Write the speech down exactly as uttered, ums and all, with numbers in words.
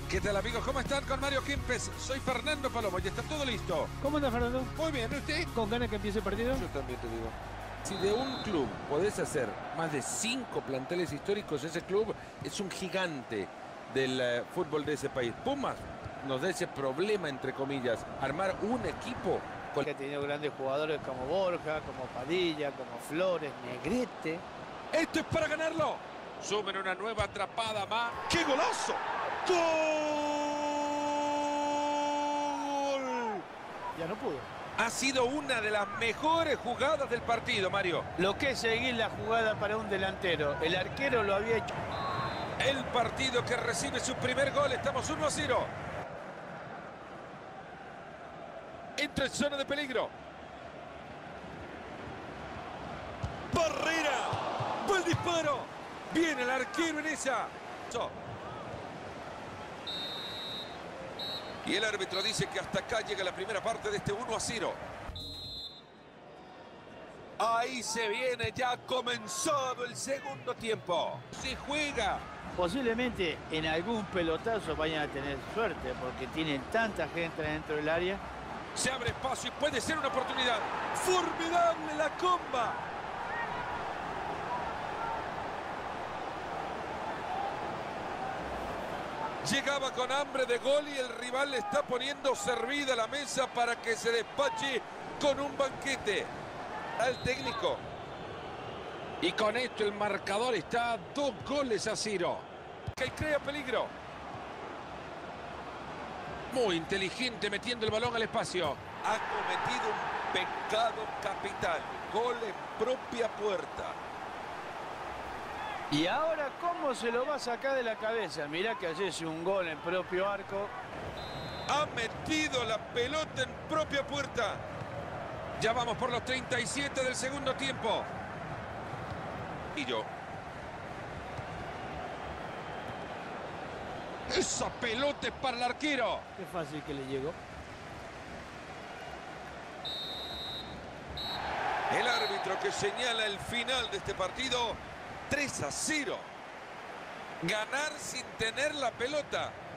¿Qué tal, amigos? ¿Cómo están? Con Mario Kempes. Soy Fernando Palomo y está todo listo. ¿Cómo anda, Fernando? Muy bien, ¿usted? ¿Con ganas que empiece el partido? Yo también te digo. Si de un club podés hacer más de cinco planteles históricos, ese club es un gigante del uh, fútbol de ese país. Pumas nos da ese problema, entre comillas, armar un equipo. Con... Que ha tenido grandes jugadores como Borja, como Padilla, como Flores, Negrete. ¡Esto es para ganarlo! Sumen una nueva atrapada más. ¡Qué golazo! ¡Gol! Ya no pudo. Ha sido una de las mejores jugadas del partido, Mario. Lo que es seguir la jugada para un delantero. El arquero lo había hecho. El partido que recibe su primer gol. Estamos uno a cero. Entra en zona de peligro. Barrera. ¡Buen disparo! Viene el arquero en esa. Y el árbitro dice que hasta acá llega la primera parte de este uno a cero. Ahí se viene, ya ha comenzado el segundo tiempo. Se juega. Posiblemente en algún pelotazo vayan a tener suerte porque tienen tanta gente dentro del área. Se abre espacio y puede ser una oportunidad. ¡Formidable la comba! Llegaba con hambre de gol y el rival le está poniendo servida la mesa para que se despache con un banquete al técnico. Y con esto el marcador está a dos goles a cero. Que crea peligro. Muy inteligente metiendo el balón al espacio. Ha cometido un pecado capital. Gol en propia puerta. Y ahora, ¿cómo se lo va a sacar de la cabeza? Mirá que hace un gol en propio arco. Ha metido la pelota en propia puerta. Ya vamos por los treinta y siete del segundo tiempo. Y yo. Esa pelota es para el arquero. Qué fácil que le llegó. El árbitro que señala el final de este partido. tres a cero. Ganar sin tener la pelota.